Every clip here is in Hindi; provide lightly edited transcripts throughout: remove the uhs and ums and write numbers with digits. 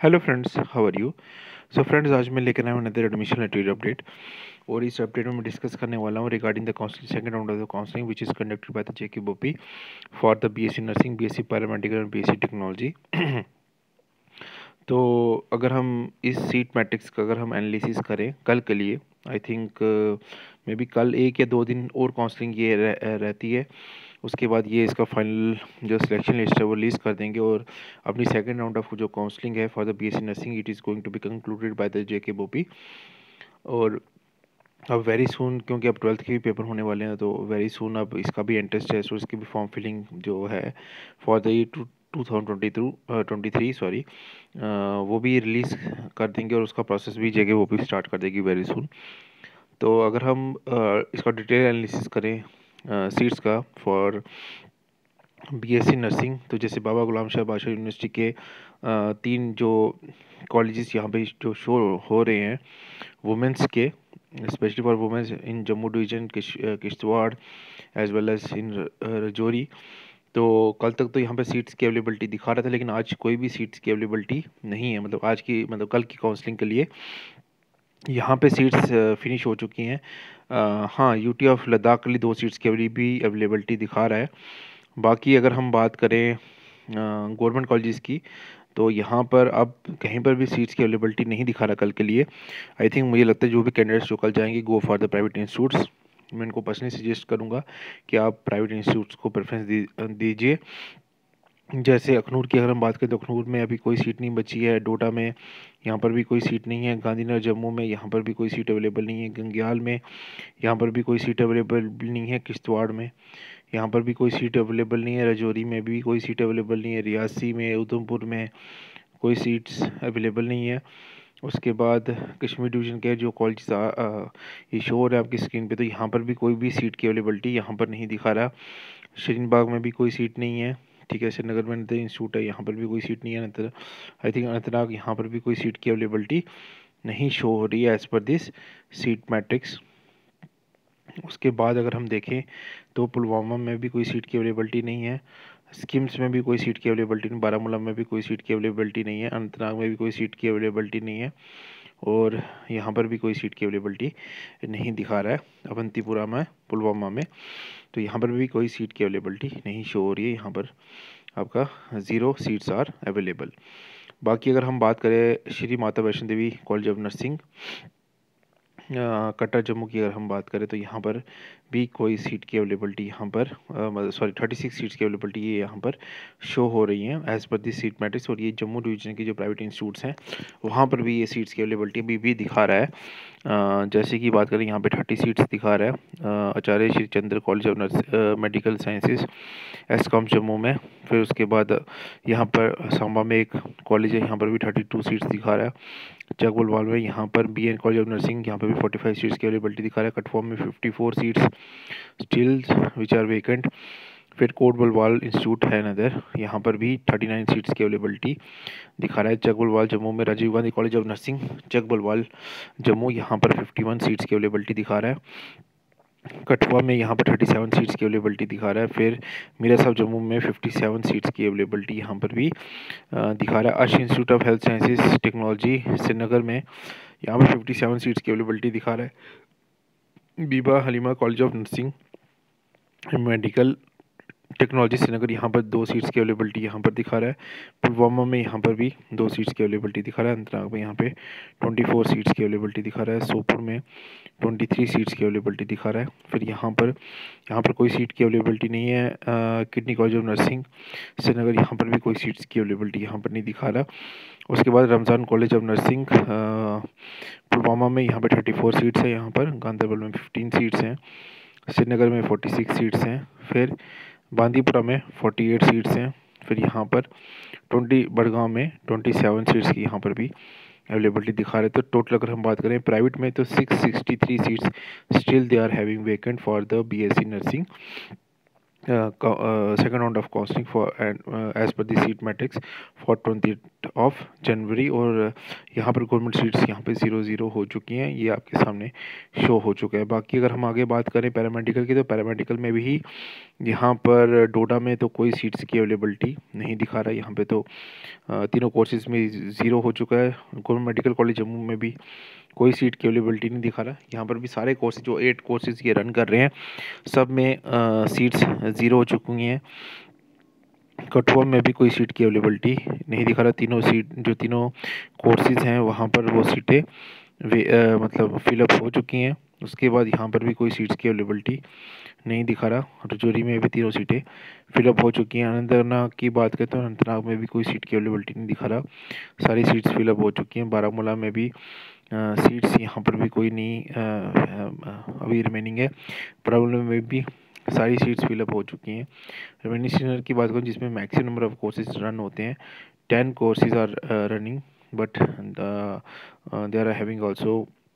Hello friends, how are you. So friends, आज मैं लेकर आया हूँ अनदर एडमिशन लेटर अपडेट। और इस अपडेट में मैं डिस्कस करने वाला हूँ regarding the counselling second round of the counselling which is conducted by the JK BOPEE for the BSc nursing, BSc paramedical and BSc technology. तो अगर हम इस सीट मैट्रिक्स का अगर हम एनालिसिस करें कल के लिए, आई थिंक मे बी कल 1 या 2 दिन और काउंसलिंग ये रहती है। उसके बाद ये इसका फाइनल जो सिलेक्शन लिस्ट है वो रिलीज़ कर देंगे और अपनी सेकंड राउंड ऑफ जो काउंसलिंग है for the BSc nursing it is going to be concluded by the JK BOPEE. और अब वेरी सून, क्योंकि अब 12th के भी पेपर होने वाले हैं, तो वेरी सून अब इसका भी एंट्रेंस टेस्ट और इसकी भी फॉर्म फिलिंग जो है फॉर द ईयर 2022-23 सॉरी, वो भी रिलीज़ कर देंगे और उसका प्रोसेस भी जगह वो भी स्टार्ट कर देगी वेरी सून। तो अगर हम इसका डिटेल एनालिसिस करें सीट्स का फॉर बीएससी नर्सिंग, तो जैसे बाबा गुलाम शाह बादशाह यूनिवर्सिटी के 3 जो कॉलेजेस यहाँ पे जो शो हो रहे हैं वुमेंस के, specially for women's in Jammu division, Kishtwar as well as in Rajouri. तो कल तक तो यहाँ पे सीट्स की अवेलेबिलिटी दिखा रहा था, लेकिन आज कोई भी सीट्स की अवेलेबिलिटी नहीं है। मतलब आज की, मतलब कल की काउंसलिंग के लिए यहाँ पे सीट्स फिनिश हो चुकी हैं। हाँ, यूटी ऑफ लद्दाख के लिए 2 सीट्स की भी अवेलेबिलिटी दिखा रहा है। बाकी अगर हम बात करें गवर्नमेंट कॉलेजेस की, तो यहाँ पर अब कहीं पर भी सीट्स की अवेलेबिलिटी नहीं दिखा रहा कल के लिए। आई थिंक मुझे लगता है जो भी कैंडिडेट्स जो कल जाएंगे go for the private institutes. मैं इनको पर्सनली सजेस्ट करूँगा कि आप प्राइवेट इंस्टीट्यूट्स को प्रेफरेंस दीजिए। जैसे अखनूर की अगर हम बात करें तो अखनूर में अभी कोई सीट नहीं बची है। डोडा में यहाँ पर भी कोई सीट नहीं है। गांधीनगर जम्मू में यहाँ पर भी कोई सीट अवेलेबल नहीं है। गंग्याल में यहाँ पर भी कोई सीट अवेलेबल नहीं है। किश्तवाड़ में यहाँ पर भी कोई सीट अवेलेबल नहीं है। रजौरी में भी कोई सीट अवेलेबल नहीं है। रियासी में, उधमपुर में कोई सीट्स अवेलेबल नहीं है। उसके बाद कश्मीर डिवीज़न के जो कॉलेज ये शो हो रहा है आपकी स्क्रीन पे, तो यहाँ पर भी कोई भी सीट की अवेलेबिलिटी यहाँ पर नहीं दिखा रहा। शरीन बाग में भी कोई सीट नहीं है। ठीक है, श्रीनगर में अनंत इंस्टीट्यूट है, यहाँ पर भी कोई सीट नहीं है। आई थिंक अनंतनाग, यहाँ पर भी कोई सीट की अवेलेबिलिटी नहीं शो हो रही है as per this seat matrix. उसके बाद अगर हम देखें तो पुलवामा में भी कोई सीट की अवेलेबिलिटी नहीं है। स्किम्स में भी कोई सीट की अवेलेबिलिटी नहीं। बारामूला में भी कोई सीट की अवेलेबिलिटी नहीं है। अनंतनाग में भी कोई सीट की अवेलेबिलिटी नहीं है। और यहाँ पर भी कोई सीट की अवेलेबिलिटी नहीं दिखा रहा है अवंतीपुरा में, पुलवामा में। तो यहाँ पर भी कोई सीट की अवेलेबिलिटी नहीं शो हो रही है। यहाँ पर आपका 0 सीट्स आर अवेलेबल। बाकी अगर हम बात करें Shri Mata Vaishno Devi college of nursing Katra Jammu की अगर हम बात करें, तो यहाँ पर भी कोई सीट की अवेलेबिलिटी यहाँ पर सॉरी 36 सीट्स की अवेलेबिलिटी ये यहाँ पर शो हो रही हैं as per this seat matrix. और ये जम्मू डिवीजन के जो प्राइवेट इंस्टीट्यूट्स हैं वहाँ पर भी ये सीट्स की अवेलेबिलिटी अभी भी दिखा रहा है। जैसे कि बात करें यहाँ पे 30 सीट्स दिखा रहा है Acharya Shri Chander college of medical sciences एसकॉम जम्मू में। फिर उसके बाद यहाँ पर सांबा में एक कॉलेज है, यहाँ पर भी 32 सीट्स दिखा रहा है। जगबलवाल में यहाँ पर बीएन कॉलेज ऑफ नर्सिंग, यहाँ पर भी 45 सीट्स की अवेलेबिलिटी दिखा रहा है। कटफॉर्म में 54 seats still which are vacant. फिर कोट बलवाल इंस्टीट्यूट है नदर, यहाँ पर भी 39 सीट्स की अवेलेबिलिटी दिखा रहा है। जगबलवाल जम्मू में Rajiv Gandhi college of nursing Jagbalwal Jammu, यहाँ पर 51 सीट्स की अवेलेबिलिटी दिखा रहा है। कठुआ में यहाँ पर 37 सीट्स की अवेलेबिलिटी दिखा रहा है। फिर मीरा साहब जम्मू में 57 सीट्स की अवेलेबिलिटी यहाँ पर भी दिखा रहा है। Arsh institute of health sciences technology Srinagar में यहाँ पर 57 सीट्स की अवेलेबिलिटी दिखा रहा है। Bibi Halima college of nursing medical technology Srinagar, यहाँ पर 2 सीट्स की अवेलेबिलिटी यहाँ पर दिखा रहा है। पुलवामा में यहाँ पर भी 2 सीट्स की अवेलेबिलिटी दिखा रहा है। अनंतनाग में यहाँ पे 24 सीट्स की अवेलेबिलिटी दिखा रहा है। सोपुर में 23 सीट्स की अवेलेबिलिटी दिखा रहा है। फिर यहाँ पर कोई सीट की अवेलेबिलिटी नहीं है। Kidney college of nursing Srinagar, यहाँ पर भी कोई सीट्स की अवेलेबिलिटी यहाँ पर नहीं दिखा रहा। उसके बाद Ramzan college of nursing Pulwama में यहाँ पर 34 सीट्स है। यहाँ पर गांधरबल में 15 सीट्स हैं। श्रीनगर में 46 सीट्स हैं। फिर बांदीपुरा में 48 सीट्स हैं। फिर यहाँ पर 20 बड़गांव में 27 सीट्स की यहाँ पर भी अवेलेबिलिटी दिखा रहे। तो टोटल अगर हम बात करें प्राइवेट में, तो 663 seats still they are having vacant for the BSc nursing second round of counseling for and as per the seat matrix for 20th of January. और यहाँ पर गवर्नमेंट सीट्स यहाँ पे 0 हो चुकी हैं, ये आपके सामने शो हो चुका है। बाकी अगर हम आगे बात करें पैरामेडिकल की, तो पैरामेडिकल में भी यहाँ पर डोडा में तो कोई सीट्स की अवेलेबिलिटी नहीं दिखा रहा है। यहाँ पे तो तीनों कोर्सेज में 0 हो चुका है। गवर्नमेंट मेडिकल कॉलेज जम्मू में भी कोई सीट की अवेलेबिलिटी नहीं दिखा रहा। यहाँ पर भी सारे कोर्सेज जो 8 कोर्सेज ये रन कर रहे हैं, सब में सीट्स 0 हो चुकी हैं। कठुआ में भी कोई सीट की अवेलेबिलिटी नहीं दिखा रहा। तीनों कोर्सेज हैं वहाँ पर वो सीटें मतलब फिलअप हो चुकी हैं। उसके बाद यहाँ पर भी कोई सीट्स की अवेलेबिलिटी नहीं दिखा रहा। रजौरी में भी तीनों सीटें फिलअप हो चुकी हैं। अनंतनाग की बात करते हैं, अनंतनाग में भी कोई सीट की अवेलेबिलिटी नहीं दिखा रहा, सारी सीट्स फिलअप हो चुकी हैं। बारामूला में भी सीट्स यहाँ पर भी कोई नहीं अभी रिमेनिंग है। प्रॉब्लम में भी सारी सीट्स फिलअप हो चुकी हैं। रेवेन्यू सीनियर की बात करूँ, जिसमें maximum number of courses run होते हैं, 10 courses are running, but they are having also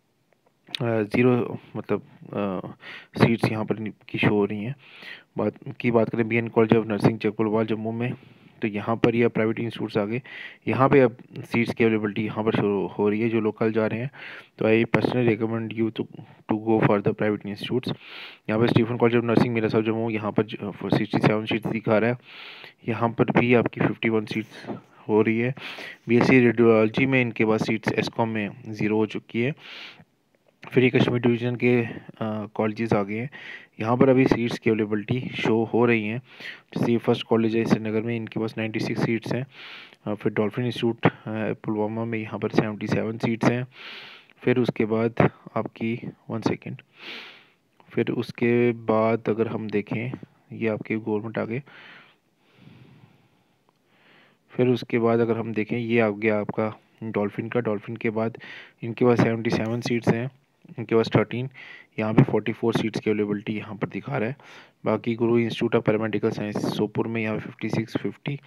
0 मतलब सीट्स यहाँ पर की शो हो रही हैं। बात करें BN college of nursing Chakbalwal Jammu में, तो यहाँ पर यह प्राइवेट इंस्टीट्यूट्स आ गए। यहाँ पे अब सीट्स की अवेलेबिलिटी यहाँ पर शुरू हो रही है। जो लोग कल जा रहे हैं, तो I personally recommend you to go for the private institutes. यहाँ पर स्टीफन कॉलेज ऑफ नर्सिंग मेरा साहब जम्मू, यहाँ पर 67 सीट्स दिखा रहा है। यहाँ पर भी आपकी 51 सीट्स हो रही है। BSc रेडियोलॉजी में इनके पास सीट्स एस्कॉम में 0 हो चुकी है। फिर ये कश्मीर डिवीज़न के कॉलेजेस आ गए हैं। यहाँ पर अभी सीट्स की अवेलेबिलिटी शो हो रही हैं। जैसे ये फर्स्ट कॉलेज है श्रीनगर में, इनके पास 96 सीट्स हैं। फिर डॉल्फिन इंस्टीट्यूट पुलवामा में, यहाँ पर 77 सीट्स हैं। फिर उसके बाद आपकी 1 सेकेंड, फिर उसके बाद अगर हम देखें, ये आपके गवर्नमेंट आ गए। फिर उसके बाद अगर हम देखें, ये आ गया आपका डॉल्फिन का। डॉल्फिन के बाद इनके पास 77 सीट्स हैं, इनके पास 13, यहाँ पे 44 सीट्स की अवेलेबिलिटी यहाँ पर दिखा रहा है। बाकी Guru institute of paramedical science Sopore में यहाँ 56, 50।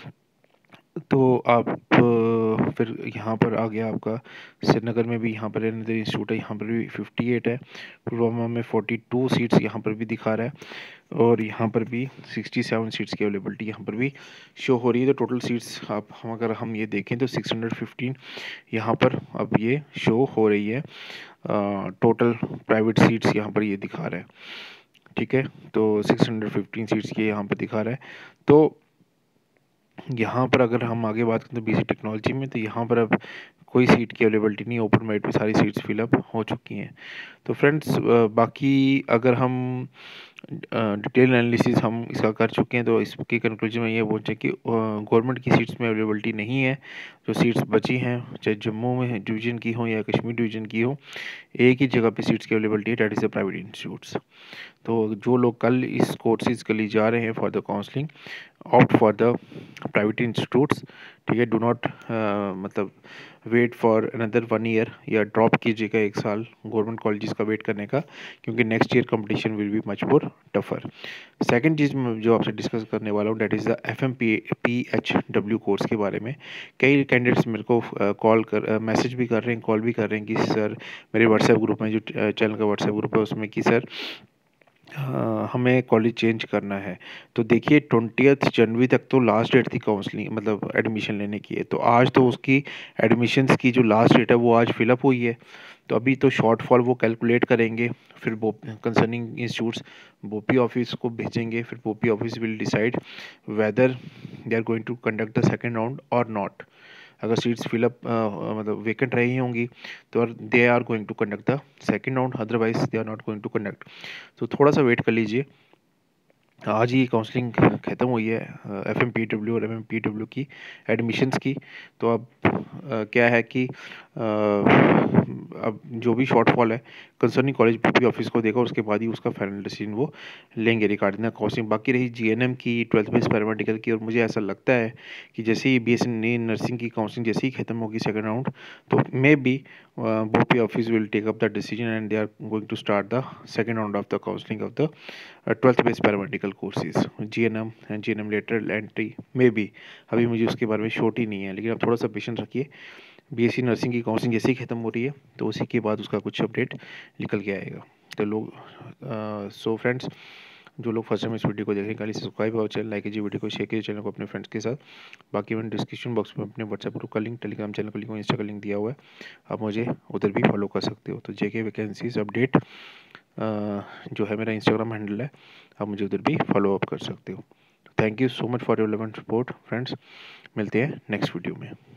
तो आप फिर यहाँ पर आ गया आपका श्रीनगर में भी, यहाँ पर अनदर इंस्टीट्यूट है, यहाँ पर भी 58 है। पुलवामा में 42 सीट्स यहाँ पर भी दिखा रहा है। और यहाँ पर भी 67 सीट्स की अवेलेबिलिटी यहाँ पर भी शो हो रही है। तो टोटल सीट्स अगर हम ये देखें तो 615 यहाँ पर अब ये शो हो रही है। टोटल प्राइवेट सीट्स यहाँ पर ये दिखा रहा है, ठीक है। तो 615 सीट्स के यहाँ पर दिखा रहा है। तो यहाँ पर अगर हम आगे बात करें तो BSc टेक्नोलॉजी में, तो यहाँ पर अब कोई सीट की अवेलेबिलिटी नहीं, ओपन मेरिट में सारी सीट्स फिलअप हो चुकी हैं। तो फ्रेंड्स बाकी अगर हम डिटेल एनालिसिस हम इसका कर चुके हैं, तो इसकी कंक्लूजन में ये पहुंचे कि गवर्नमेंट की सीट्स में अवेलेबिलिटी नहीं है। जो सीट्स बची हैं, चाहे जम्मू में डिवीज़न की हो या कश्मीर डिवीज़न की हो, एक ही जगह पे सीट्स की अवेलेबिलिटी है, that is the private institutes. तो जो लोग कल इस कोर्सेज के लिए जा रहे हैं for the counselling, opt for the private institutes, ठीक है। डू नॉट मतलब वेट फॉर अनदर 1 ईयर, या ड्रॉप कीजिएगा 1 साल गवर्नमेंट कॉलेजेस का वेट करने का, क्योंकि next year competition will be much more tougher. Second चीज़ जो आपसे डिस्कस करने वाला हूँ, that is the FMPHW course के बारे में। कई कैंडिडेट्स मेरे को मैसेज भी कर रहे हैं, कॉल भी कर रहे हैं कि सर, मेरे व्हाट्सएप ग्रुप में, जो चैनल का व्हाट्सएप ग्रुप है उसमें, कि सर हमें कॉलेज चेंज करना है। तो देखिए 20 जनवरी तक तो लास्ट डेट थी काउंसलिंग मतलब एडमिशन लेने की है। तो आज तो उसकी एडमिशन्स की जो लास्ट डेट है वो आज फिलअप हुई है। तो अभी तो शॉर्टफॉल वो कैलकुलेट करेंगे, फिर कंसर्निंग इंस्टीट्यूट्स बोपी ऑफिस को भेजेंगे। फिर BOPEE office will decide whether they are going to conduct the second round और नॉट। अगर सीट्स फिलअप मतलब वेकेंट रही होंगी तो they are going to conduct the second round, otherwise they are not going to conduct. तो थोड़ा सा वेट कर लीजिए। आज ही काउंसलिंग ख़त्म हुई है FMPW और MMPW की एडमिशन्स की। तो अब क्या है कि अब जो भी शॉर्टफॉल है कंसर्निंग कॉलेज बोपी ऑफिस को देगा, उसके बाद ही उसका फाइनल डिसीजन वो लेंगे रिगार्डिंग द काउंसलिंग। बाकी रही GNM की 12th बेस पैरामेडिकल की, और मुझे ऐसा लगता है कि जैसे ही BSc नर्सिंग की काउंसलिंग जैसे ही ख़त्म होगी सेकेंड राउंड, तो maybe BOPEE office will take up the decision and they are going to start the second round of the counselling of the 12th base paramedical courses, GNM and GNM lateral entry maybe. अभी मुझे उसके बारे में श्योरिटी ही नहीं है, लेकिन आप थोड़ा सा पेशेंस रखिए। BSc नर्सिंग की काउंसलिंग जैसे ही ख़त्म हो रही है, तो उसी के बाद उसका कुछ अपडेट निकल के आएगा। तो लोग सो फ्रेंड्स जो लोग फर्स्ट टाइम इस वीडियो को देख रहे हैं, खाली सब्सक्राइब और चैनल लाइक कीजिए, वीडियो को शेयर कीजिए चैनल को अपने फ्रेंड्स के साथ। बाकी मैंने डिस्क्रिप्शन बॉक्स में अपने व्हाट्सएप ग्रुप का लिंक, टेलीग्राम चैनल का लिंक और इंस्टा का लिंक दिया हुआ है, आप मुझे उधर भी फॉलो कर सकते हो। तो जेके वैकेंसीज अपडेट जो है मेरा इंस्टाग्राम हैंडल है, आप मुझे उधर भी फॉलो अप कर सकते हो। Thank you so much for your love and support friends, मिलते हैं नेक्स्ट वीडियो में।